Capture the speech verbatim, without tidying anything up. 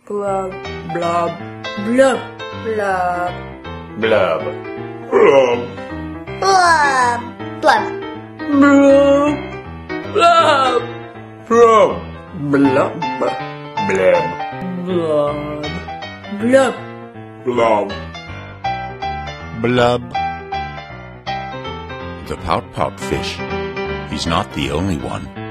Blub, blub, blub, blub, Blub. Blub. Blub. Blub. blub, blub, Blub. blub, Blub. blub, blub. Blub. Blub. The pout-pout fish. He's not the only one.